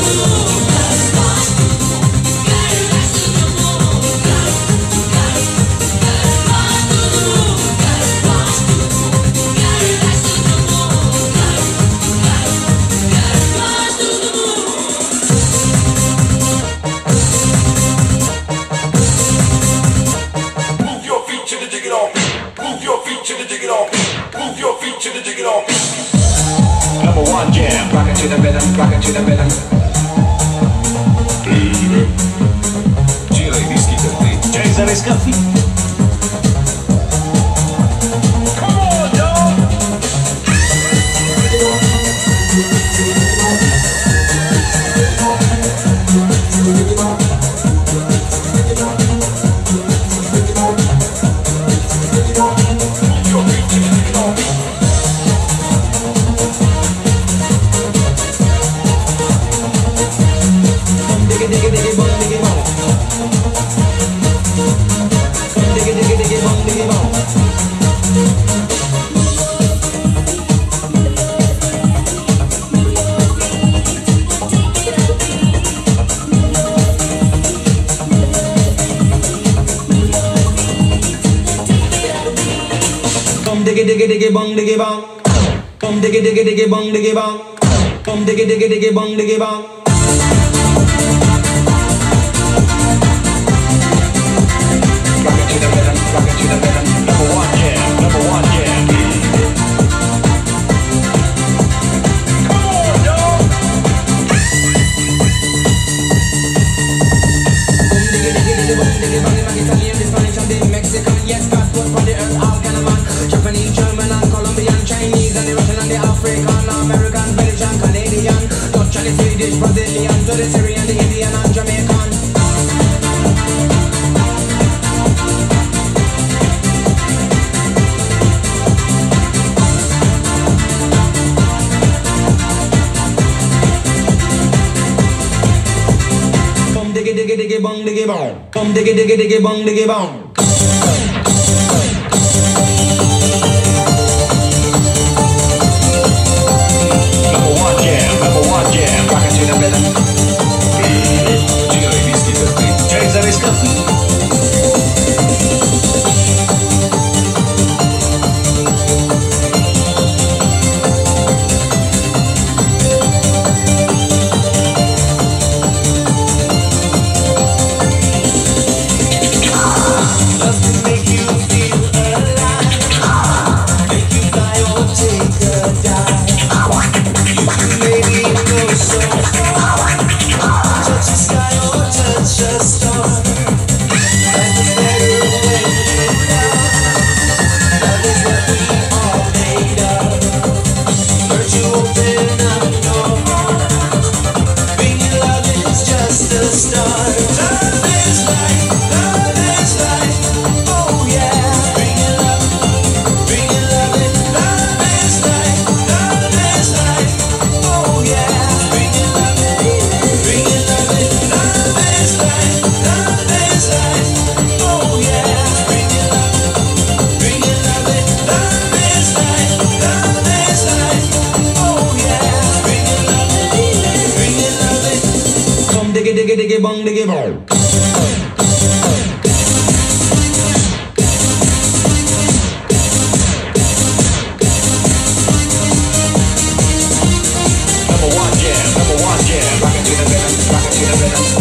Number one jam, rock it to the rhythm, rock it to the rhythm. Делай диски ты, cesarescaffidi. Diggy diggy diggy bong diggy bong. Come diggy diggy diggy bong diggy bong. Come diggy diggy diggy bong diggy bong. Rock it to the rhythm, rock it to the rhythm. Number one jam, number one jam. Come on, dog. Come diggy diggy diggy bong diggy bong. Italian, the Spanish and the Mexican. Yes, God put for the earth all kind of man. Japanese, German and Colombian, Chinese and the Russian and the African, American, Belgian, Canadian, Dutch and the Swedish, Brazilian, to the Syrian, the Indian and Jamaican. Come diggy diggy diggy bong diggy bong. Come diggy diggy diggy bong diggy bong. Rock it to the rhythm. Делай диски ты, cesarescaffidi. Diggy diggy diggy bong diggy bong. Number one jam, rock it to the rhythm, rock it to the rhythm.